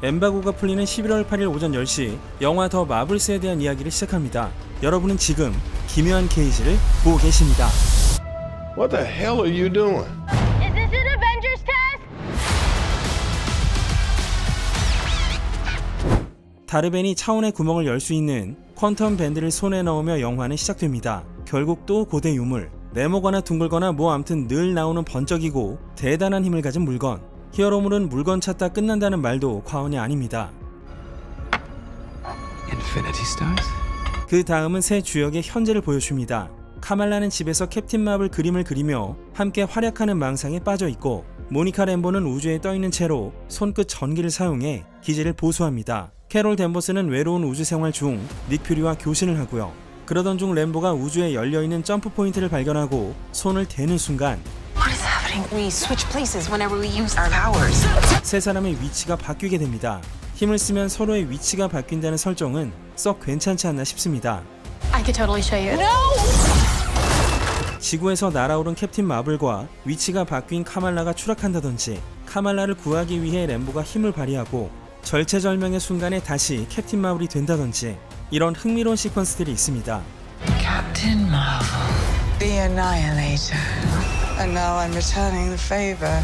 엠바고가 풀리는 11월 8일 오전 10시 영화 더 마블스에 대한 이야기를 시작합니다. 여러분은 지금 기묘한 케이지를 보고 계십니다. What the hell are you doing? Is this an Avengers test? 다르벤이 차원의 구멍을 열 수 있는 퀀텀 밴드를 손에 넣으며 영화는 시작됩니다. 결국 또 고대 유물, 네모거나 둥글거나 뭐 암튼 늘 나오는 번쩍이고 대단한 힘을 가진 물건. 히어로물은 물건 찾다 끝난다는 말도 과언이 아닙니다. Infinity Stars? 그 다음은 새 주역의 현재를 보여줍니다. 카말라는 집에서 캡틴 마블 그림을 그리며 함께 활약하는 망상에 빠져있고, 모니카 램보는 우주에 떠있는 채로 손끝 전기를 사용해 기지를 보수합니다. 캐롤 댄버스는 외로운 우주 생활 중 닉 퓨리와 교신을 하고요. 그러던 중 램보가 우주에 열려있는 점프 포인트를 발견하고 손을 대는 순간 We switch places whenever we use our powers. 세 사람의 위치가 바뀌게 됩니다. 힘을 쓰면 서로의 위치가 바뀐다는 설정은 썩 괜찮지 않나 싶습니다. I could totally show you. 지구에서 날아오른 캡틴 마블과 위치가 바뀐 카말라가 추락한다든지, 카말라를 구하기 위해 램보가 힘을 발휘하고 절체절명의 순간에 다시 캡틴 마블이 된다든지, 이런 흥미로운 시퀀스들이 있습니다. Captain Marvel, the Annihilator. And now I'm returning the favor.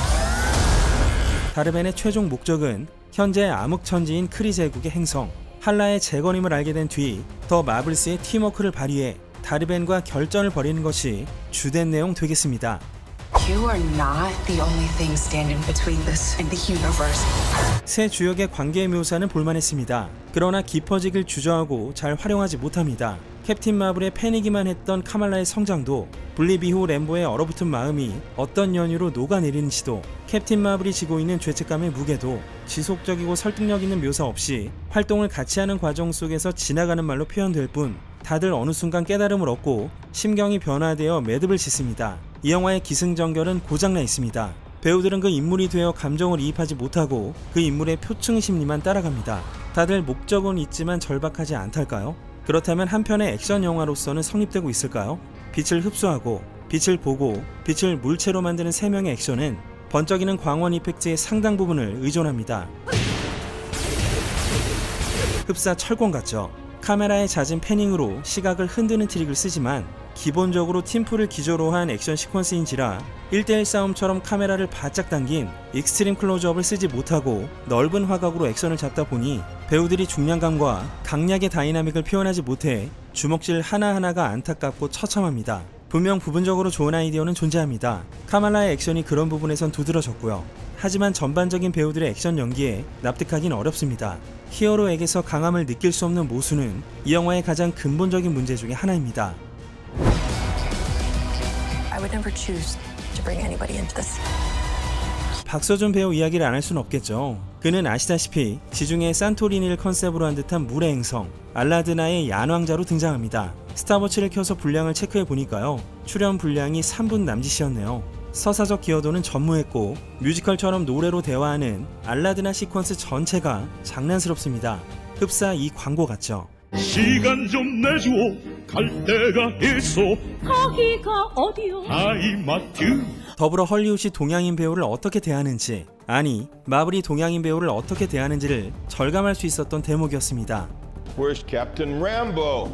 다르벤의 최종 목적은 현재 암흑천지인 크리 제국의 행성 할라의 재건임을 알게 된 뒤 더 마블스의 팀워크를 발휘해 다르벤과 결전을 벌이는 것이 주된 내용 되겠습니다. You are not the only thing standing between this and the universe. 새 주역의 관계 묘사는 볼만했습니다. 그러나 깊어지길 주저하고 잘 활용하지 못합니다. 캡틴 마블의 팬이기만 했던 카말라의 성장도, 분립 이후 램보의 얼어붙은 마음이 어떤 연유로 녹아내리는지도, 캡틴 마블이 지고 있는 죄책감의 무게도 지속적이고 설득력 있는 묘사 없이 활동을 같이 하는 과정 속에서 지나가는 말로 표현될 뿐, 다들 어느 순간 깨달음을 얻고 심경이 변화되어 매듭을 짓습니다. 이 영화의 기승전결은 고장나 있습니다. 배우들은 그 인물이 되어 감정을 이입하지 못하고 그 인물의 표층 심리만 따라갑니다. 다들 목적은 있지만 절박하지 않달까요? 그렇다면 한편의 액션 영화로서는 성립되고 있을까요? 빛을 흡수하고, 빛을 보고, 빛을 물체로 만드는 세 명의 액션은 번쩍이는 광원 이펙트의 상당 부분을 의존합니다. 흡사 철권 같죠? 카메라의 잦은 패닝으로 시각을 흔드는 트릭을 쓰지만 기본적으로 팀플을 기조로 한 액션 시퀀스인지라 1대1 싸움처럼 카메라를 바짝 당긴 익스트림 클로즈업을 쓰지 못하고 넓은 화각으로 액션을 잡다 보니 배우들이 중량감과 강약의 다이나믹을 표현하지 못해 주먹질 하나하나가 안타깝고 처참합니다. 분명 부분적으로 좋은 아이디어는 존재합니다. 카말라의 액션이 그런 부분에선 두드러졌고요. 하지만 전반적인 배우들의 액션 연기에 납득하긴 어렵습니다. 히어로에게서 강함을 느낄 수 없는 모순은 이 영화의 가장 근본적인 문제 중에 하나입니다. I would never choose to bring anybody into this. 박서준 배우 이야기를 안 할 수는 없겠죠. 그는 아시다시피 지중해 산토리니를 컨셉으로 한 듯한 물의 행성 알라드나의 얀왕자로 등장합니다. 스타워치를 켜서 분량을 체크해 보니까요, 출연 분량이 3분 남짓이었네요. 서사적 기여도는 전무했고 뮤지컬처럼 노래로 대화하는 알라드나 시퀀스 전체가 장난스럽습니다. 흡사 이 광고 같죠? 시간 좀 내줘, 갈 데가 있어. 거기가 어디요? 하이마트. 더불어 헐리우드이 동양인 배우를 어떻게 대하는지, 아니 마블이 동양인 배우를 어떻게 대하는지를 절감할 수 있었던 대목이었습니다. Where's Captain Rambo?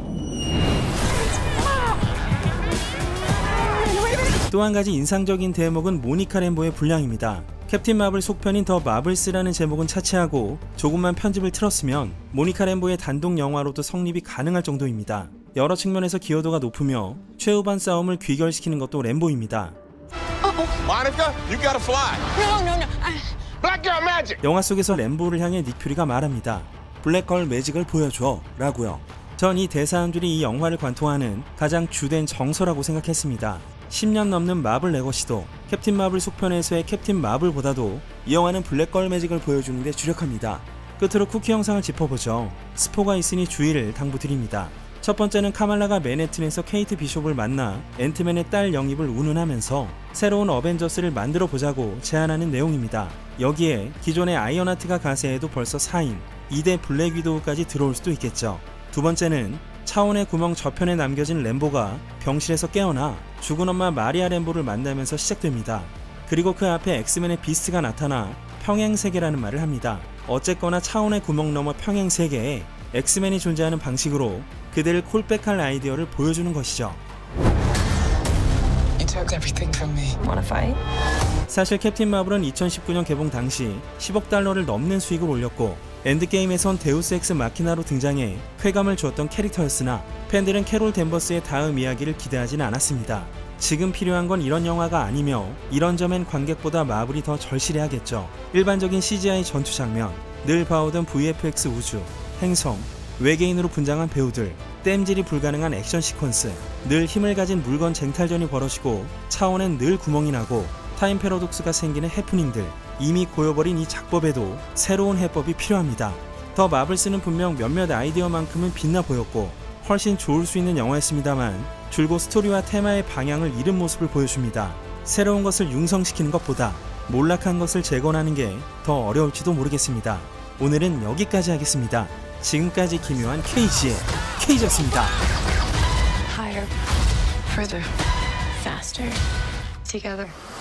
또 한 가지 인상적인 대목은 모니카 램보의 분량입니다. 캡틴 마블 속편인 더 마블스라는 제목은 차치하고 조금만 편집을 틀었으면 모니카 램보의 단독 영화로도 성립이 가능할 정도입니다. 여러 측면에서 기여도가 높으며 최후반 싸움을 귀결시키는 것도 램보입니다. Monica, you gotta fly. No. Black girl magic. 영화 속에서 램보를 향해 닉 퓨리가 말합니다. 블랙걸 매직을 보여줘 라고요. 전 이 대사 한 줄이 이 영화를 관통하는 가장 주된 정서라고 생각했습니다. 10년 넘는 마블 레거시도 캡틴 마블 속편에서의 캡틴 마블보다도 이 영화는 블랙걸 매직을 보여주는 데 주력합니다. 끝으로 쿠키 영상을 짚어보죠. 스포가 있으니 주의를 당부드립니다. 첫 번째는 카말라가 맨해튼에서 케이트 비숍을 만나 앤트맨의 딸 영입을 운운하면서 새로운 어벤져스를 만들어 보자고 제안하는 내용입니다. 여기에 기존의 아이언하트가 가세해도 벌써 4인 2대 블랙 위도우까지 들어올 수도 있겠죠. 두 번째는 차원의 구멍 저편에 남겨진 램보가 병실에서 깨어나 죽은 엄마 마리아 램보를 만나면서 시작됩니다. 그리고 그 앞에 엑스맨의 비스트가 나타나 평행세계라는 말을 합니다. 어쨌거나 차원의 구멍 넘어 평행 세계에 엑스맨이 존재하는 방식으로 그들을 콜백할 아이디어를 보여주는 것이죠. You took everything from me. Wanna fight? 사실 캡틴 마블은 2019년 개봉 당시 10억 달러를 넘는 수익을 올렸고 엔드게임에선 데우스 엑스 마키나로 등장해 쾌감을 주었던 캐릭터였으나 팬들은 캐롤 댄버스의 다음 이야기를 기대하진 않았습니다. 지금 필요한 건 이런 영화가 아니며 이런 점엔 관객보다 마블이 더 절실해야겠죠. 일반적인 CGI 전투 장면, 늘 봐오던 VFX 우주, 행성, 외계인으로 분장한 배우들, 땜질이 불가능한 액션 시퀀스, 늘 힘을 가진 물건 쟁탈전이 벌어지고 차원엔 늘 구멍이 나고 타임 패러독스가 생기는 해프닝들, 이미 고여버린 이 작법에도 새로운 해법이 필요합니다. 더 마블스는 분명 몇몇 아이디어만큼은 빛나 보였고 훨씬 좋을 수 있는 영화였습니다만 줄곧 스토리와 테마의 방향을 잃은 모습을 보여줍니다. 새로운 것을 융성시키는 것보다 몰락한 것을 재건하는 게 더 어려울지도 모르겠습니다. 오늘은 여기까지 하겠습니다. 지금까지 기묘한 KG의 K였습니다. Higher, further, faster, together.